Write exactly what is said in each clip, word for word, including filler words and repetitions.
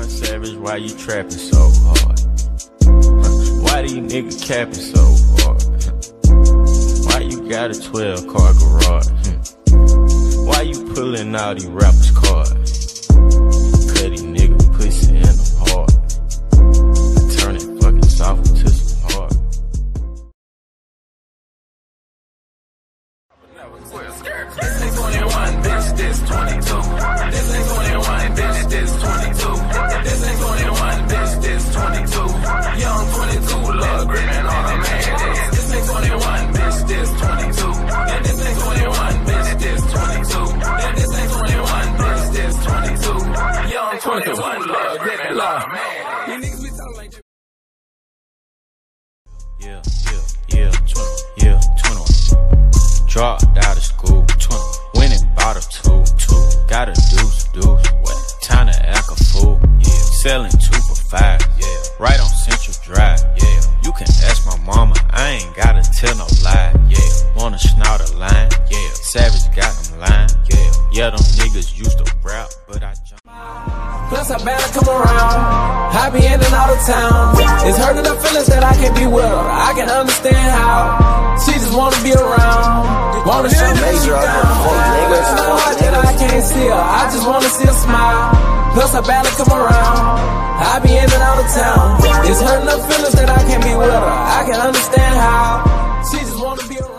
Young Savage, why you trapping so hard? Why these niggas capping so hard? Why you got a twelve car garage? Why you pulling all these rappers' cards? Cut these niggas pussy in them hard. Turn it fucking soft into some hard. This ain't twenty-one, bitch, this twenty-two. This ain't twenty-one, bitch, this twenty-two. This ain't twenty-one, bitch, this twenty-two. Young twenty-two, love grinning on a man. This ain't twenty-one, bitch, this twenty-two. And this ain't twenty-one, bitch, this twenty-two. And this ain't twenty-one, bitch, this twenty-two. Young twenty-one, love grinning on a man. You niggas be talking like Yeah, yeah, yeah, twenty, yeah, twenty-one. Dropped out of school, twenty. Went and bought a two, two. Got a deuce, deuce. What? Time to act a fool. Yeah. Selling two for five. Yeah. Right on Central Drive. Yeah. You can ask my mama. I ain't gotta tell no lie. Yeah. Wanna snout a line. Yeah. Savage got them lying. Yeah. Yeah, them niggas used to rap, but I jumped. plus I better come around. I be in and out of town. It's hurting the feelings that I can't be with her. I can understand how she just wanna be around. Wanna show me she down. It's not hard that I can't see her. I just wanna see her smile. Plus I better come around. I be in and out of town. It's hurting the feelings that I can't be with her. I can understand how she just wanna be around.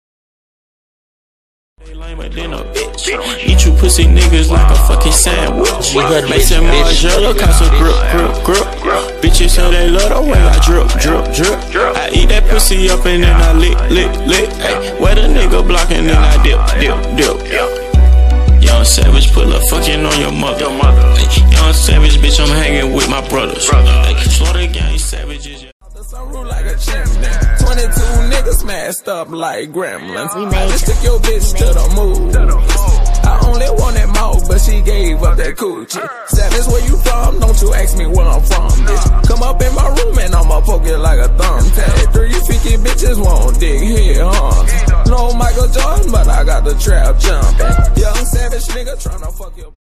Than a bitch. Eat you pussy niggas like a fucking sandwich. You better make some Margiela, cause a grip, grip, grip. Bitches say they love the way I drip, drip, drip. I eat that pussy up and then I lick, lick, lick. Ay, where the nigga blocking, then I dip, dip, dip. Young Savage, pull up fucking on your mother. Ay, young Savage, bitch, I'm hanging with my brothers. Ay, Slaughter Gang Savages. Sunroof like a chimney. twenty-two niggas smashed up like gremlins. I just took your bitch to the moon. I only wanted more, but she gave up that coochie. Savage, where you from? Don't you ask me where I'm from, bitch. Come up in my room and I'ma poke it like a thumbtack. Three freaky bitches won't dig here, huh? No Michael Jordan, but I got the trap jumping. Young Savage nigga tryna fuck your.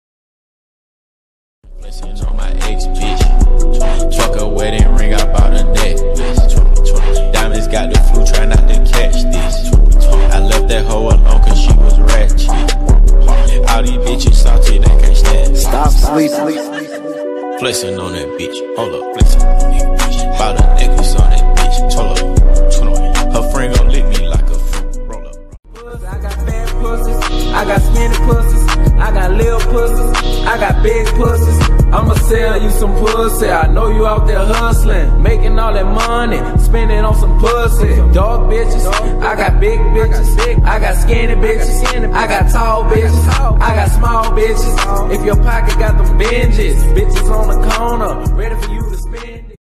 Blessings on my ex bitch. Fuck a wedding ring, I bought a necklace. Diamonds got the flu, try not to catch this. I left that hoe alone cause she was ratchet. All these bitches salty, they can't stand. Stop sleeping. Flexing on that bitch, hold up, flexing on that bitch. Bought a necklace on that bitch, hold up. Her friend gon' lick me like a fruit, roll up. I got fat pussies, I got skinny pussies, I got little pussies, I got big pussies. I'ma sell you some pussy. I know you out there hustling, making all that money, spending on some pussy. Dog bitches, I got big bitches, I got skinny bitches, I got tall bitches, I got small bitches. If your pocket got them binges, bitches on the corner, ready for you.